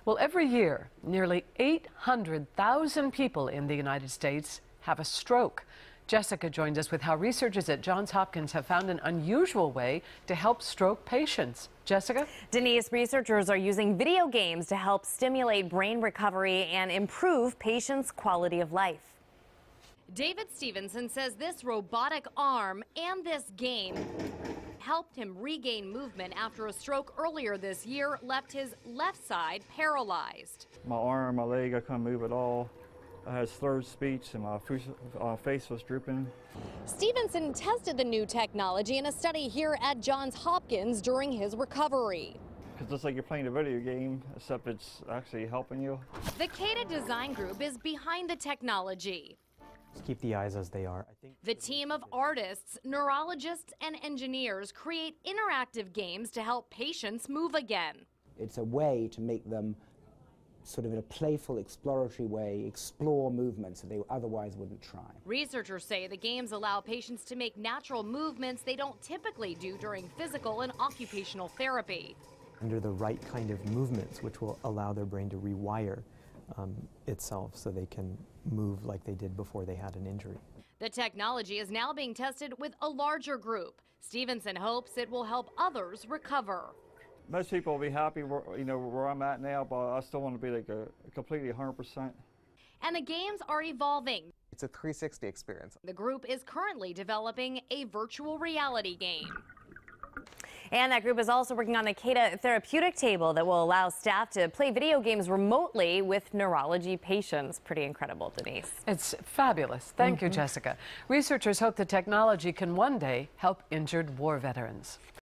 Well, every year, nearly 800,000 people in the United States have a stroke. Jessica joins us with how researchers at Johns Hopkins have found an unusual way to help stroke patients. Jessica? Denise, researchers are using video games to help stimulate brain recovery and improve patients' quality of life. David Stevenson says this robotic arm and this game helped him regain movement after a stroke earlier this year left his left side paralyzed. My arm, my leg, I couldn't move at all. I had slurred speech and my face was drooping. Stevenson tested the new technology in a study here at Johns Hopkins during his recovery. It's just like you're playing a video game, except it's actually helping you. The CADA Design Group is behind the technology. Just keep the eyes as they are. The team of artists, neurologists, and engineers create interactive games to help patients move again. It's a way to make them sort of in a playful, exploratory way, explore movements that they otherwise wouldn't try. Researchers say the games allow patients to make natural movements they don't typically do during physical and occupational therapy. Under the right kind of movements, which will allow their brain to rewire itself so they can move like they did before they had an injury. The technology is now being tested with a larger group. Stevenson hopes it will help others recover. Most people will be happy where I'm at now, but I still want to be like a completely 100%. And the games are evolving. It's a 360 experience. The group is currently developing a virtual reality game. And that group is also working on the CADA therapeutic table that will allow staff to play video games remotely with neurology patients. Pretty incredible, Denise. It's fabulous. Thank you, Jessica. Researchers hope the technology can one day help injured war veterans.